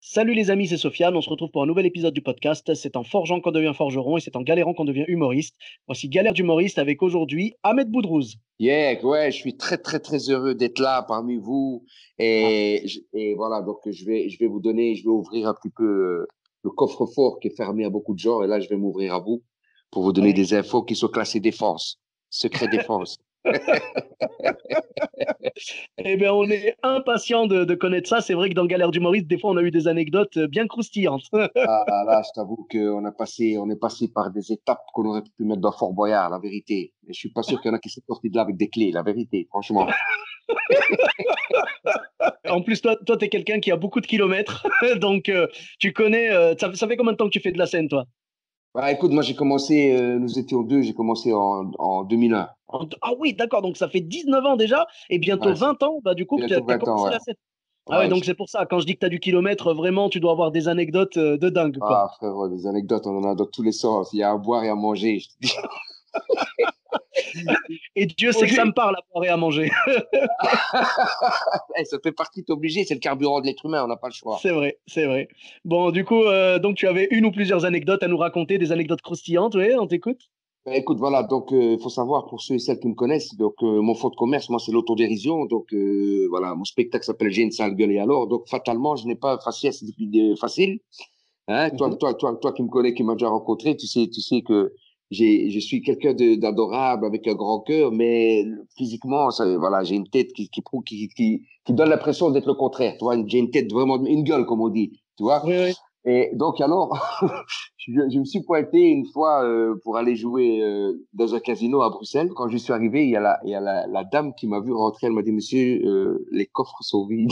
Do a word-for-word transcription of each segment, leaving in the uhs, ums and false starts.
Salut les amis, c'est Sofiane. On se retrouve pour un nouvel épisode du podcast. C'est en forgeant qu'on devient forgeron et c'est en galérant qu'on devient humoriste. Voici Galère d'humoriste avec aujourd'hui Ahmed Boudrouz. Yeah, ouais, je suis très, très, très heureux d'être là parmi vous. Ah, Et, je- et voilà, donc je vais, je vais vous donner, je vais ouvrir un petit peu euh, le coffre-fort qui est fermé à beaucoup de gens. Et là, je vais m'ouvrir à vous pour vous donner ouais. des infos qui sont classées défense, secret défense. Eh bien, on est impatient de, de connaître ça. C'est vrai que dans Galère d'humoriste, des fois, on a eu des anecdotes euh, bien croustillantes. Ah, là, je t'avoue qu'on a passé, on est passé par des étapes qu'on aurait pu mettre dans Fort Boyard, la vérité. Et je suis pas sûr qu'il y en a qui sont sortis de là avec des clés, la vérité, franchement. En plus, toi, toi, tu es quelqu'un qui a beaucoup de kilomètres. Donc, euh, tu connais. euh, ça, ça fait combien de temps que tu fais de la scène, toi? Bah, écoute, moi, j'ai commencé, euh, nous étions deux, j'ai commencé en, en deux mille un. En- Ah oui, d'accord. Donc, ça fait dix-neuf ans déjà et bientôt Ouais, c'est vingt ans, bah, du coup, que tu bientôt as vingt ans, commencé ouais. la scène. Ah ouais, Ouais, donc c'est pour ça. Quand je dis que tu as du kilomètre, vraiment, tu dois avoir des anecdotes euh, de dingue, quoi. ah, frérot, des anecdotes, on en a dans tous les sens. Il y a à boire et à manger. Je te dis. Et Dieu sait que ça me Manger. parle à boire et à manger. Eh, ça fait partie, t'es obligé, c'est le carburant de l'être humain, on n'a pas le choix. C'est vrai, c'est vrai. Bon, du coup, euh, donc tu avais une ou plusieurs anecdotes à nous raconter, des anecdotes croustillantes, oui, on t'écoute. Ben, écoute, voilà, donc il faut savoir, pour ceux et celles qui me connaissent, donc euh, mon fonds de commerce, moi, c'est l'autodérision. Donc euh, voilà, mon spectacle s'appelle J'ai une sale gueule et alors. Donc fatalement, je n'ai pas faciès de- facile. Hein, toi, Mhm. toi, toi, toi qui me connais, qui m'as déjà rencontré, tu sais, tu sais que j'ai, je suis quelqu'un de- d'adorable, avec un grand cœur, mais physiquement, ça, voilà, j'ai une tête qui, qui, prouve- qui, qui, qui donne l'impression d'être le contraire. Tu vois, j'ai une tête vraiment, une gueule, comme on dit. Tu vois. Oui, oui. Et donc, alors, je, je me suis pointé une fois euh, pour aller jouer euh, dans un casino à Bruxelles. Quand je suis arrivé, il y a la, il y a la, la dame qui m'a vu rentrer. Elle m'a dit, monsieur, euh, les coffres sont vides.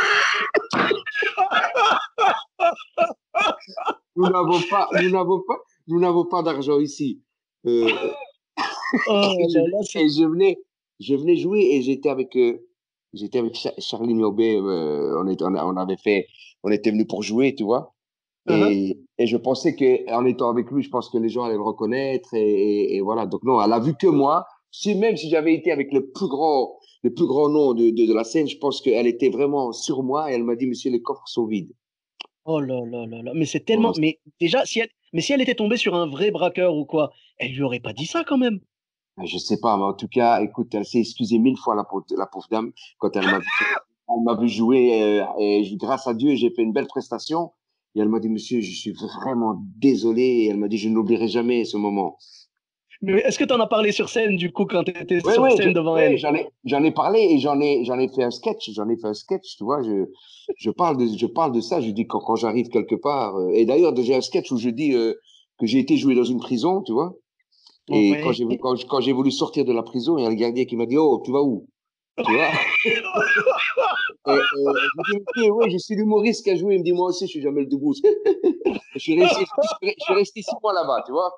Nous n'avons pas, nous n'avons pas, nous n'avons pas d'argent ici. Euh, et, Oh je, là là, c'est. et je venais, je venais jouer et j'étais avec, euh, j'étais avec Cha- Charlie Niobé. Euh, on, est, on, a- on avait fait, on était venu pour jouer, tu vois. Uhum. Et, et je pensais que en étant avec lui, je pense que les gens allaient le reconnaître. Et, et, et voilà. Donc non, elle a vu que moi. Si même si j'avais été avec le plus grand, le plus grand nom de, de, de la scène, je pense qu'elle était vraiment sur moi et elle m'a dit, monsieur, les coffres sont vides. Oh là là là là. Mais c'est Bon, tellement. Mais déjà, si elle... mais si elle était tombée sur un vrai braqueur ou quoi, elle lui aurait pas dit ça quand même. je sais pas, mais en tout cas, écoute, elle s'est excusée mille fois, la pauvre, la pauvre dame, quand elle m'a vu, elle m'a vu jouer. Euh, et je- grâce à Dieu, j'ai fait une belle prestation. Et elle m'a dit, monsieur, je suis vraiment désolé. Et elle m'a dit, je n'oublierai jamais ce moment. Mais est-ce que tu en as parlé sur scène du coup quand tu étais Oui, sur oui, je, scène devant oui, elle? j'en ai, j'en ai parlé et j'en ai, j'en ai fait un sketch. J'en ai fait un sketch, tu vois. Je, je parle de, je parle de ça. Je dis quand, quand j'arrive quelque part. euh, et d'ailleurs, j'ai un sketch où je dis euh, que j'ai été joué dans une prison, tu vois. Et quand Ouais. j'ai, quand, quand j'ai voulu sortir de la prison, il y a le gardien qui m'a dit, oh, tu vas où? Tu vois? Et, et je lui dis, monsieur, oui, je suis l'humoriste qui a joué. Il me dit, moi aussi, je suis Jamel Debbouze. Je suis resté, je suis je suis resté six mois là-bas, tu vois.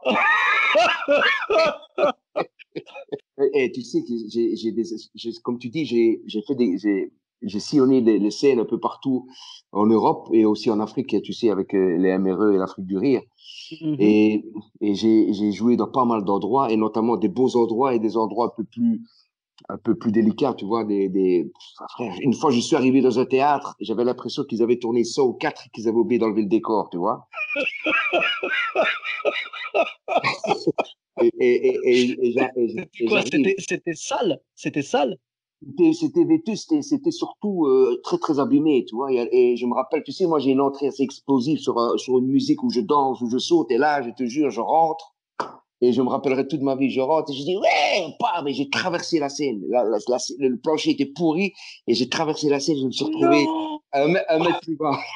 Et, et tu sais que j'ai, j'ai des, j'ai- comme tu dis, j'ai, j'ai fait des, j'ai, j'ai sillonné les, les scènes un peu partout en Europe et aussi en Afrique, tu sais, avec euh, les M R E et l'Afrique du Rire. Mhm. Et, et j'ai, j'ai joué dans pas mal d'endroits et notamment des beaux endroits et des endroits un peu plus, un peu plus délicats, tu vois, des, des, frère, une fois, je suis arrivé dans un théâtre et j'avais l'impression qu'ils avaient tourné ça ou quatre et qu'ils avaient oublié d'enlever le décor, tu vois. Et, et, et, et, et j'a- et C'était et quoi? j'arrive. C'était c'était sale. C'était sale. C'était c'était vétuste c'était c'était surtout euh, très très abîmé, tu vois. Et, et je me rappelle, tu sais, moi j'ai une entrée assez explosive sur un- sur une musique où je danse, où je saute. Et là, je te jure, je rentre et je me rappellerai toute ma vie. Je rentre et je dis ouais, pas, mais j'ai traversé la scène. La, la- la- le plancher était pourri et j'ai traversé la scène. Je me suis retrouvé Non! un, mè- un mètre plus bas.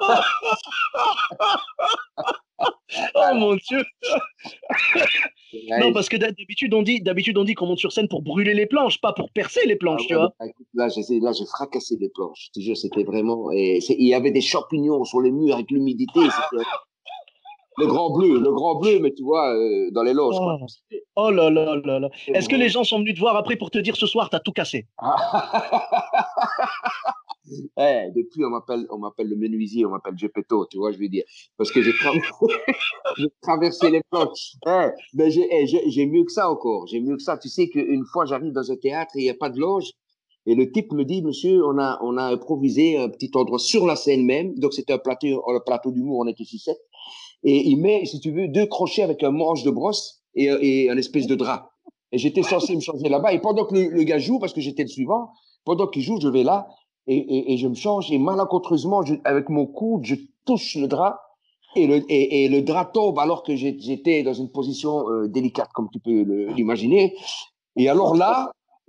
Oh mon Dieu! Non, Ouais, parce que d'habitude on dit, d'habitude on dit qu'on monte sur scène pour brûler les planches, pas pour percer les ah planches, tu ouais, ben, vois. écoute, là, j'ai, là, j'ai fracassé les planches. Je te jure, c'était vraiment, et c'est- il y avait des champignons sur les murs avec l'humidité. C'était le grand bleu, le grand bleu, mais tu vois, euh, dans les loges, quoi. Oh, oh là là là là. C'était Est-ce que les vraiment. gens sont venus te voir après pour te dire ce soir, t'as tout cassé? Eh, depuis, on m'appelle, on m'appelle le menuisier, on m'appelle Gepetto, tu vois, je veux dire. Parce que j'ai tra- j'ai traversé les planches. Eh, mais j'ai, eh, j'ai, j'ai mieux que ça encore. J'ai mieux que ça. Tu sais qu'une fois, j'arrive dans un théâtre et il n'y a pas de loge. Et le type me dit, monsieur, on a, on a improvisé un petit endroit sur la scène même. Donc, c'était un plateau, un plateau d'humour, on était six sept. Et il met, si tu veux, deux crochets avec un manche de brosse et, et un espèce de drap. Et j'étais censé me changer là-bas. Et pendant que le, le gars joue, parce que j'étais le suivant, pendant qu'il joue, je vais là et, et, et je me change. Et malencontreusement, je, avec mon coude, je touche le drap. Et le, et, et le drap tombe alors que j'étais dans une position euh, délicate, comme tu peux l'imaginer. Et alors là,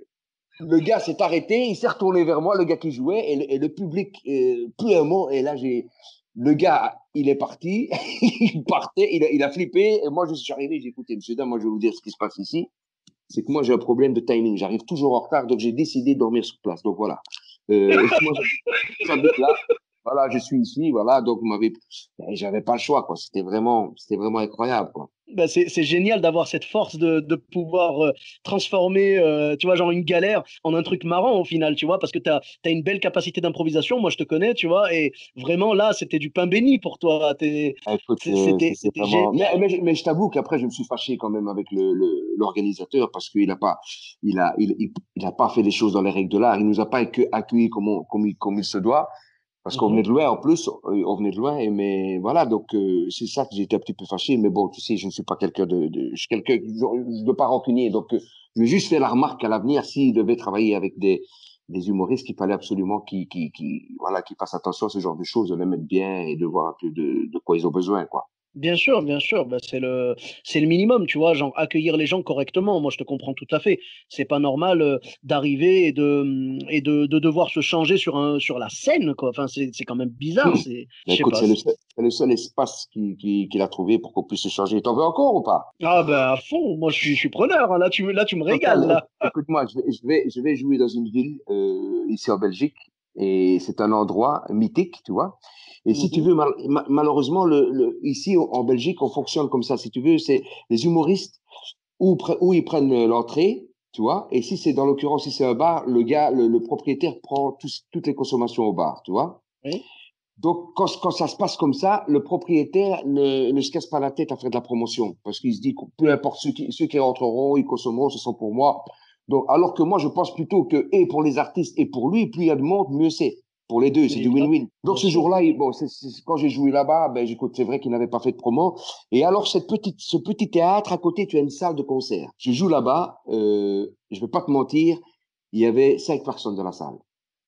le gars s'est arrêté, il s'est retourné vers moi, le gars qui jouait, et le, et le public, euh, plus un mot, et là, j'ai, le gars, il est parti, il partait, il a, il a flippé, et moi, je suis arrivé, j'ai écouté, monsieur, dame, moi, je vais vous dire ce qui se passe ici, c'est que moi, j'ai un problème de timing, j'arrive toujours en retard, donc j'ai décidé de dormir sur place, donc voilà. Euh, moi, j'habite là, voilà, je suis ici, voilà, donc vous m'avez, j'avais pas le choix, quoi, c'était vraiment, c'était vraiment incroyable, quoi. Bah, c'est c'est génial d'avoir cette force de, de pouvoir euh, transformer, euh, tu vois, genre une galère en un truc marrant au final, tu vois, parce que tu as, une belle capacité d'improvisation. Moi, je te connais, tu vois, et vraiment là, c'était du pain béni pour toi. T'es- Ah, écoute, c'est- euh, C'était c'était c'était vraiment. Mais, génial. mais, je- mais je t'avoue qu'après, je me suis fâché quand même avec le, le- l'organisateur parce qu'il a pas, il a, il, il, il a pas fait les choses dans les règles de l'art. Il nous a pas accueillis accueillis comme, on- comme, il, comme il se doit parce qu'on venait Mhm. de loin en plus. euh, On venait de loin. Et mais voilà, donc euh, c'est ça que j'étais un petit peu fâché. Mais bon, tu sais, je ne suis pas quelqu'un de, de, je suis quelqu'un, je ne veux pas rancunier. Donc, euh, je vais juste faire la remarque qu'à l'avenir, s'il devait travailler avec des des humoristes, qu'il fallait absolument qu'ils, qu'ils, qu'ils, voilà, qu'ils fassent attention à ce genre de choses, de les mettre bien et de voir un peu de, de quoi ils ont besoin, quoi. Bien sûr, bien sûr, bah, c'est le, c'est le minimum, tu vois, genre accueillir les gens correctement. Moi, je te comprends tout à fait. C'est pas normal euh, d'arriver et de, hum, et de, de devoir se changer sur un, sur la scène, quoi. Enfin, c'est, c'est quand même bizarre. C'est, Mais je sais écoute, pas. c'est le seul, c'est le seul espace qu'il qui, qu'il a trouvé pour qu'on puisse se changer. T'en veux encore ou pas? Ah ben à fond, moi je suis, je suis preneur, hein. Là tu me, là tu me régales Total, là. écoute-moi, je vais, je vais, je vais jouer dans une ville euh, ici en Belgique et c'est un endroit mythique, tu vois. Et si tu Mhm. veux, mal- ma- malheureusement, le, le, ici en Belgique, on fonctionne comme ça. Si tu veux, c'est les humoristes où, pre- où ils prennent l'entrée, tu vois. Et si c'est dans l'occurrence, si c'est un bar, le gars, le, le propriétaire prend tous- toutes les consommations au bar, tu vois. Oui, Donc, quand, quand ça se passe comme ça, le propriétaire ne, ne se casse pas la tête à faire de la promotion parce qu'il se dit que peu importe ceux qui, ceux qui rentreront, ils consommeront, ce sont pour moi. Donc, alors que moi, je pense plutôt que, et pour les artistes et pour lui, plus il y a de monde, mieux c'est. Pour les deux, mais c'est du évidemment, win-win. Donc, bien ce sûr. jour-là, il- bon, c'est, c'est- quand j'ai joué là-bas, ben, j'écoute, c'est vrai qu'il n'avait pas fait de promo. Et alors, cette petite, ce petit théâtre, à côté, tu as une salle de concert. Je joue là-bas, euh, je vais pas te mentir, il y avait cinq personnes dans la salle.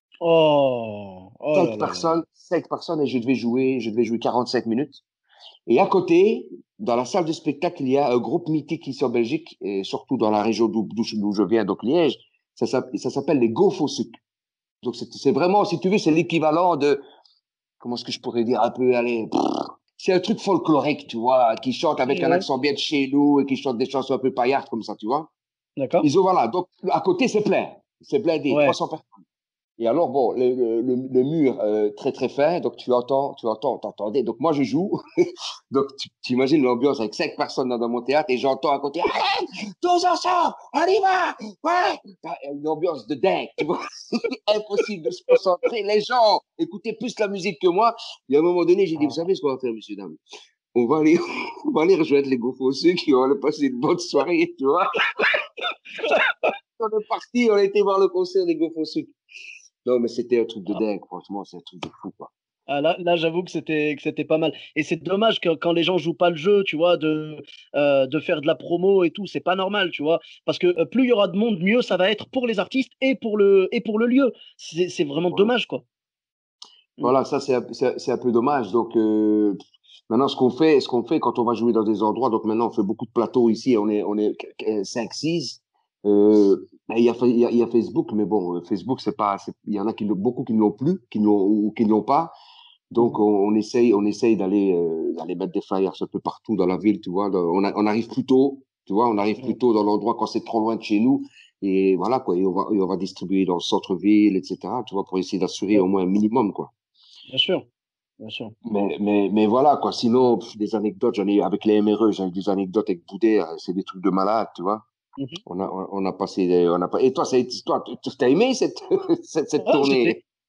Oh, oh là Cinq là là. personnes, cinq personnes et je devais jouer, je devais jouer quarante-cinq minutes. Et à côté, dans la salle de spectacle, il y a un groupe mythique ici en Belgique, et surtout dans la région d'où d'où je viens, donc Liège. Ça, ça s'appelle les Go-Fosuk. Donc c'est vraiment, si tu veux, c'est l'équivalent de, comment est-ce que je pourrais dire un peu, allez, c'est un truc folklorique, tu vois, qui chante avec un Ouais, accent bien de chez nous et qui chante des chansons un peu paillardes comme ça, tu vois. d'accord. Ils ont, voilà, donc à côté, c'est plein. C'est blindé, Ouais. trois cents personnes. Et alors, bon, le, le, le, le mur euh, très très fin, donc tu entends, tu entends, t'entendais. Donc moi je joue, donc tu imagines l'ambiance avec cinq personnes dans, dans mon théâtre et j'entends à côté, allez, tous ensemble, on y va, ouais, une ambiance de dingue, tu vois, impossible de se concentrer. Les gens écoutaient plus la musique que moi. Et à un moment donné, j'ai dit, vous savez ce qu'on va faire, messieurs dames, on va aller, on va aller rejoindre les Gofosseux qui vont aller passer une bonne soirée, tu vois. On est parti, on a été voir le concert des Gofosseux. Non, mais c'était un truc de Ah, dingue, franchement, c'est un truc de fou, quoi. ah, là, là j'avoue que c'était que c'était pas mal. Et c'est dommage que quand les gens jouent pas le jeu, tu vois, de euh, de faire de la promo et tout, c'est pas normal, tu vois, parce que euh, plus il y aura de monde, mieux ça va être pour les artistes et pour le et pour le lieu. C'est c'est vraiment Voilà, dommage, quoi. Mm. voilà ça, c'est un, c'est c'est un peu dommage. Donc, euh, maintenant, ce qu'on fait, ce qu'on fait quand on va jouer dans des endroits, donc maintenant, on fait beaucoup de plateaux ici, on est, on est cinq six. Euh, ben, il y a, il y a, il y a Facebook, mais bon, euh, Facebook, c'est pas, c'est- il y en a qui l'ont- beaucoup qui ne l'ont plus, qui ne l'ont, ou qui ne l'ont pas. Donc, Mhm. on, on essaye, on essaye d'aller, euh, d'aller mettre des flyers un peu partout dans la ville, tu vois. Dans- On, a- on arrive plus tôt, tu vois, on arrive plus Mm. tôt dans l'endroit quand c'est trop loin de chez nous. Et voilà, quoi. Et on va, et on va distribuer dans le centre-ville, et cetera, tu vois, pour essayer d'assurer Ouais, au moins un minimum, quoi. bien sûr, bien sûr. Mais, mais, mais voilà, quoi. Sinon, pff, des anecdotes, j'en ai, avec les M R E, j'ai eu des anecdotes avec Boudet, euh, c'est des trucs de malade, tu vois. Mhm. On a, on, on a passé, des- on a pas, et toi, ça a été- toi, tu as aimé cette, cette, cette Ah, c'était tournée?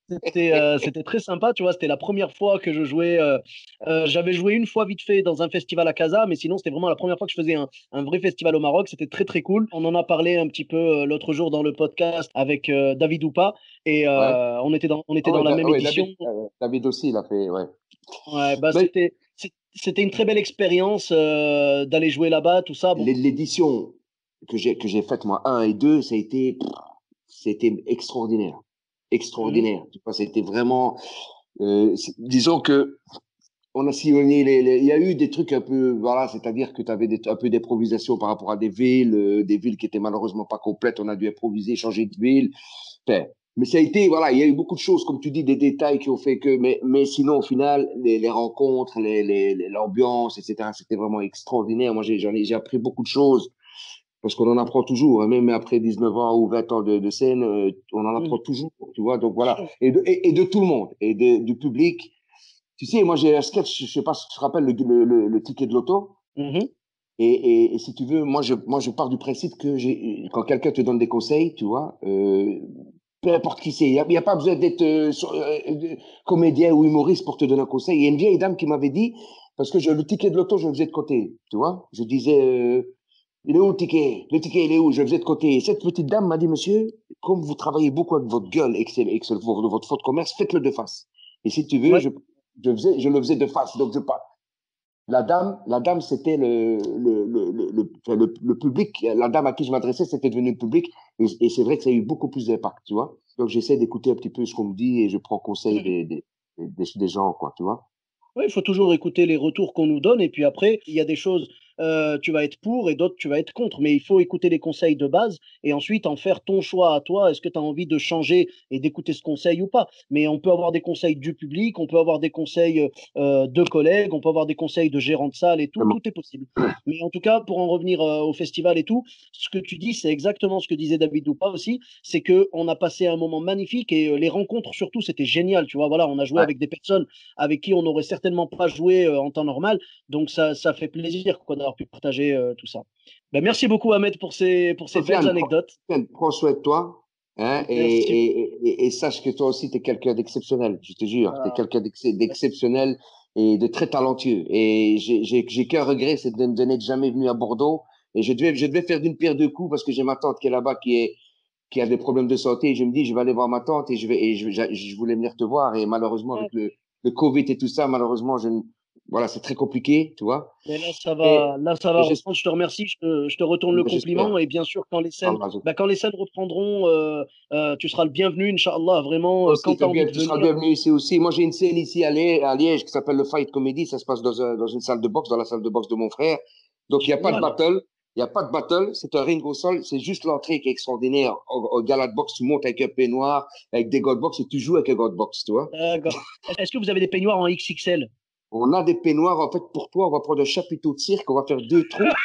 C'était euh, c'était très sympa, tu vois. C'était la première fois que je jouais. Euh, euh, j'avais joué une fois vite fait dans un festival à Casa, mais sinon, c'était vraiment la première fois que je faisais un, un vrai festival au Maroc. C'était très, très cool. On en a parlé un petit peu euh, l'autre jour dans le podcast avec euh, David Oupa et Ouais. euh, on était dans, on était Ah dans ouais, la Da- même ouais, édition. David, euh, David aussi, il a fait, ouais. Ouais, bah, Mais c'était, c'est- c'était une très belle expérience euh, d'aller jouer là-bas, tout ça. Bon. l'é- l'édition que j'ai que j'ai faite, moi, un et deux, ça a été, pff, c'était extraordinaire. Mhm, Extraordinaire. Tu vois, c'était vraiment, euh, c'est- disons que on a sillonné les, les- il y a eu des trucs un peu, voilà, c'est-à-dire que tu avais des, un peu d'improvisation par rapport à des villes, euh, des villes qui étaient malheureusement pas complètes. On a dû improviser, changer de ville. Enfin, mais ça a été, voilà, il y a eu beaucoup de choses, comme tu dis, des détails qui ont fait que, mais, mais sinon, au final, les, les rencontres, les, les, les- l'ambiance, et cetera, c'était vraiment extraordinaire. Moi, j'ai, j'en ai, j'ai appris beaucoup de choses, parce qu'on en apprend toujours, hein, même après dix-neuf ans ou vingt ans de, de scène, euh, on en apprend mhm. toujours, tu vois. Donc voilà, et de, et, et de tout le monde, et de, du public. Tu sais, moi, j'ai un sketch, je sais pas si tu te rappelles le, le, le, le ticket de l'auto. Mhm. Et, et, et si tu veux, moi je, moi, je pars du principe que j'ai, quand quelqu'un te donne des conseils, tu vois, euh, peu importe qui c'est, il n'y a, y a pas besoin d'être euh, sur- euh, euh, comédien ou humoriste pour te donner un conseil. Il y a une vieille dame qui m'avait dit, parce que je, le ticket de l'auto, je le faisais de côté, tu vois. Je disais, euh, il est où le ticket? Le ticket, il est où? Je le faisais de côté. Et cette petite dame m'a dit, monsieur, comme vous travaillez beaucoup avec votre gueule et que c'est et que c'est le- votre faute de commerce, faites-le de face. Et si tu veux, Ouais. je, je, faisais, je le faisais de face. Donc, je, pas. La dame, la dame, c'était le, le, le, le, le, enfin, le- le public. La dame à qui je m'adressais, c'était devenu le public. Et, et c'est vrai que ça a eu beaucoup plus d'impact, tu vois. Donc, j'essaie d'écouter un petit peu ce qu'on me dit et je prends conseil des, des, des, des gens, quoi, tu vois. Oui, il faut toujours écouter les retours qu'on nous donne. Et puis après, il y a des choses, euh, tu vas être pour et d'autres, tu vas être contre. Mais il faut écouter les conseils de base et ensuite en faire ton choix à toi. Est-ce que tu as envie de changer et d'écouter ce conseil ou pas? Mais on peut avoir des conseils du public, on peut avoir des conseils euh, de collègues, on peut avoir des conseils de gérants de salle et tout. Vraiment. Tout est possible. Mais en tout cas, pour en revenir euh, au festival et tout, ce que tu dis, c'est exactement ce que disait David Doupa aussi. C'est qu'on a passé un moment magnifique et euh, les rencontres surtout, c'était génial. Tu vois, voilà, on a joué Ouais. avec des personnes avec qui on n'aurait certainement pas joué euh, en temps normal. Donc ça, ça fait plaisir quoi, d'avoir pu partager euh, tout ça. Ben, merci beaucoup Ahmed pour ces, pour ces belles Sofiane, prends, anecdotes. Sofiane, prends soin de toi. Hein, et, Merci et, et, et sache que toi aussi, tu es quelqu'un d'exceptionnel. Je te jure, tu es beaucoup. quelqu'un d'ex- d'exceptionnel et de très talentueux. Et j'ai j'ai- j'ai qu'un regret, c'est de, de n'être jamais venu à Bordeaux. Et je devais, je devais faire d'une pierre deux coups parce que j'ai ma tante qui est là-bas, qui est, qui a des problèmes de santé. Et je me dis, je vais aller voir ma tante et je vais, et je, je, je voulais venir te voir. Et malheureusement, avec le, le Covid et tout ça, malheureusement, je, ne- voilà, c'est très compliqué, tu vois. Mais là, ça Et, va, là, ça va et j'es- reprendre. Je te remercie. Je te, je te retourne le j'espère. compliment. Et bien sûr, quand les scènes, Inch'Allah, bah, quand les scènes reprendront, euh, euh, tu seras le bienvenu, Inch'Allah. Vraiment, toi euh, aussi, quand tu as t'as envie bien, de tu seras le venir. bienvenu ici aussi. Moi, j'ai une scène ici à Liège, à Liège qui s'appelle le Fight Comedy. Ça se passe dans, un- dans une salle de boxe, dans la salle de boxe de mon frère. Donc, il n'y a pas de Génial. battle. Il n'y a pas de battle. C'est un ring au sol. C'est juste l'entrée qui est extraordinaire. Au, au gala de boxe, tu montes avec un peignoir, avec des gants de boxe et tu joues avec un gant de boxe, tu vois. D'accord. Est-ce que vous avez des peignoirs en X X L? On a des peignoirs. En fait, pour toi, on va prendre un chapiteau de cirque. On va faire deux trous.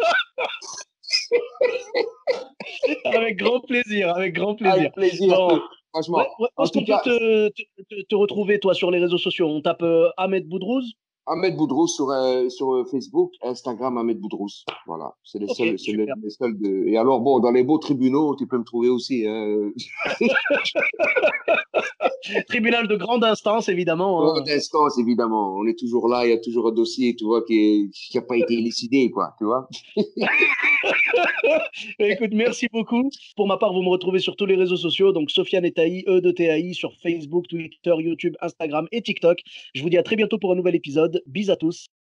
Avec grand plaisir, avec grand plaisir. Avec plaisir. Bon, ouais, Franchement. ouais, où En est-ce tout qu'on peut cas, te, te, te- te retrouver, toi, sur les réseaux sociaux? On tape euh, Ahmed Boudrouz? Ahmed Boudrous sur, euh, sur euh, Facebook, Instagram, Ahmed Boudrous. Voilà, c'est les Ok, seuls, c'est les, super. les seuls de. Et alors, bon, dans les beaux tribunaux, tu peux me trouver aussi. Hein. Tribunal de grande instance, évidemment, Pour hein. d'instance, évidemment. On est toujours là, il y a toujours un dossier, tu vois, qui n'a pas été élucidé, quoi, tu vois. Écoute, merci beaucoup. Pour ma part, vous me retrouvez sur tous les réseaux sociaux, donc Sofiane Etaï, E de T A I, sur Facebook, Twitter, YouTube, Instagram et TikTok. Je vous dis à très bientôt pour un nouvel épisode. Bis à tous.